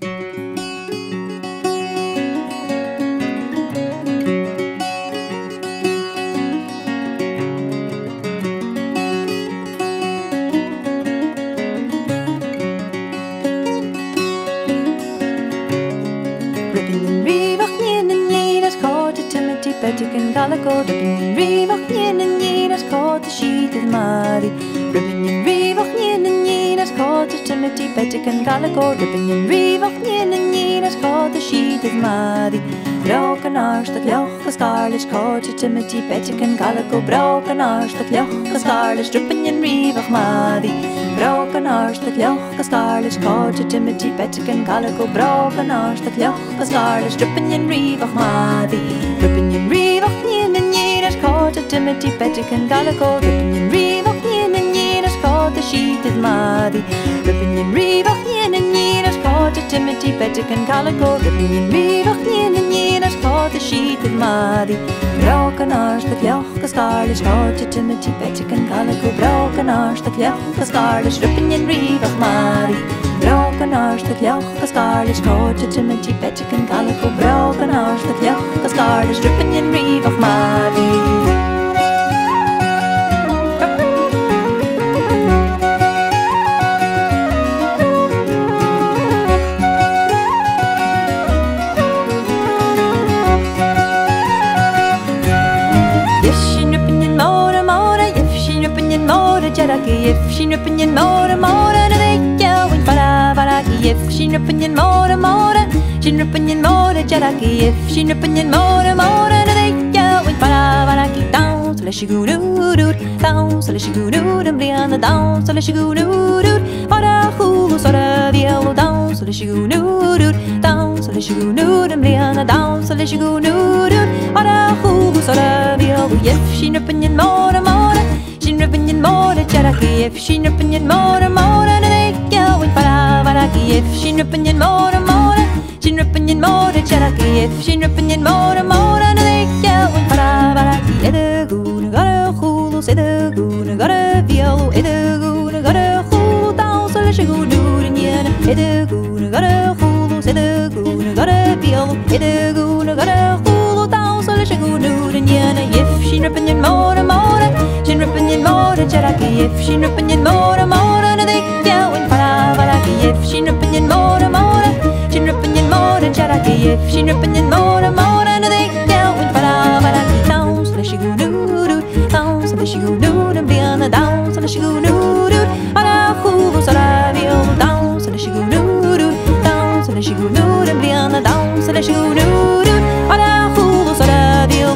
Bettiken Galago, Ribbon Revoch Yin and Yin as caught the sheet of Mari. Ribbon Revoch Yin and Yin as caught the Timothy Bettiken Galago, Ribbon Revoch Yin and Yin as caught the sheet of Mari. Broken arse the cloch, the scarlet caught the Timothy Bettiken Galago, broken arse the cloch, the scarlet, Ribbon Revoch Mari. Broken arse the cloch, the scarlet caught the Timothy Bettiken Galago, broken arse the cloch, the scarlet, Ribbon Revoch Mari. Ribbon Revoch Yin and Yin as caught the Timothy Bettiken Galago, Ribbon Revoch Yin and Yin as caught the sheet of Mari. Ribbon Revoch Yin and Yin as caught the Timothy Bettiken Galago, Ribbon Revoch Yin and Yin as caught the sheet of Mari. Broken arse the cloch, the scarlet caught the Timothy Bettiken Galago, broken arse the cloch, the scarlet, Ribbon Revoch Mari. Broken arse the cloch, the scarlet caught the Timothy Bettiken Galago, broken arse the cloch, the scarlet, Ribbon Revoch Mari. If she nippin' in more, and they going para, if she nippin' in more, she nippin' in more, jaraki, if she nippin' in more, and they going para, down, so let she go do, down, so let she go do, and Brianna down, so let she go do, para who, so the yellow down, so let she go do, down, so let she go do, and Brianna down, so let she go do, para who, so the yellow, if she nippin' in more, she nippin' in more, jaraki, if she nippin' in more, and they going para, if she nippin' in more, she nippin' in more, jaraki, if she nippin' in more, and they going para, the goon got a hulu, say the goon got a viol, the goon got a hulu down, so let she go do it again, the goon got a hulu, say the goon got a viol, the goon got a hulu down, so let she go do it again, if she nippin' in more, she nippin' in more, jaraki, if she nippin' in more, and they going para, if she nippin' in more, she nippin' in more, jaraki, if she nippin' in more, and they going para, down, so let she go do, down, so let she go do, and Brianna down, so let she go do, para who, so la viol down, so let she go do, down, so let she go do, and Brianna down, so let she go do, para who, so la viol.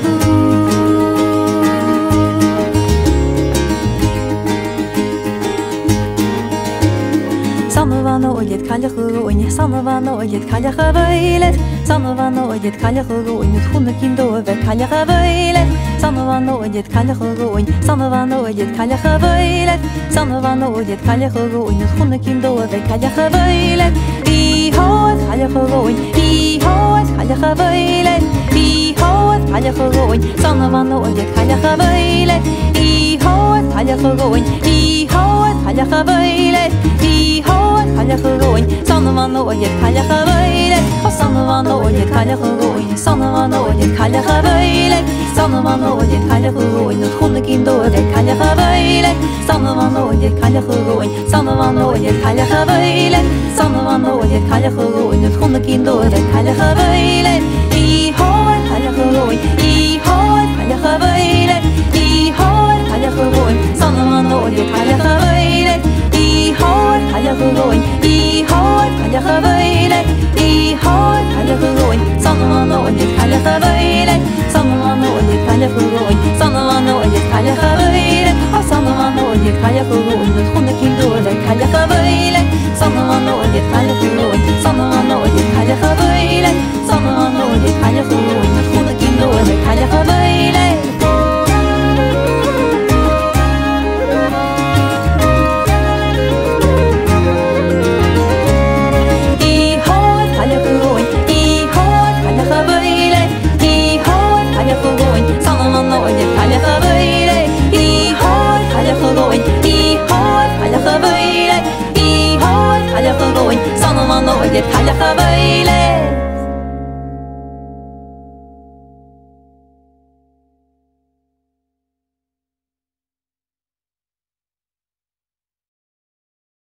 Sannovano og et kaljacho inn, sannovano og et kaljacha veilet, sannovano og et kaljacho inn, ut hundekindo over kaljacha veilet, sannovano og et kaljacho inn, sannovano og et kaljacha veilet, sannovano og et kaljacho inn, ut hundekindo over kaljacha veilet, I har et kaljacho inn, I har et kaljacha veilet, I har et kaljacho inn, sannovano og et kaljacha veilet, I har et kaljacho inn, I har et kaljacha veilet, I har et kaljacho inn, sannovano og et kaljacha veilet, og sannovano og et kaljacho inn, sannovano og et kaljacha veilet, sannovano og et kaljacho inn, ut hundekindo over kaljacha veilet, sannovano og et kaljacho inn, sannovano og et kaljacha veilet, sannovano og et kaljacho inn, ut hundekindo over kaljacha veilet, I har et kaljacho inn, I har et kaljacha veilet, I har et kaljacho inn, sannovano og et kaljacha veilet, I har et kaljacho inn, I har et kaljacha veilet, I har et kaljacho inn, sannovano og et kaljacha veilet, sannovano og et kaljacho inn, sannovano og et kaljacha veilet, og sannovano og et kaljacho inn, ut hundekindo over kaljacha veilet, sannovano og et kaljacho inn, sannovano og et kaljacha veilet, sannovano og et kaljacho inn, ut hundekindo over kaljacha veilet. Sannovano Talach a baile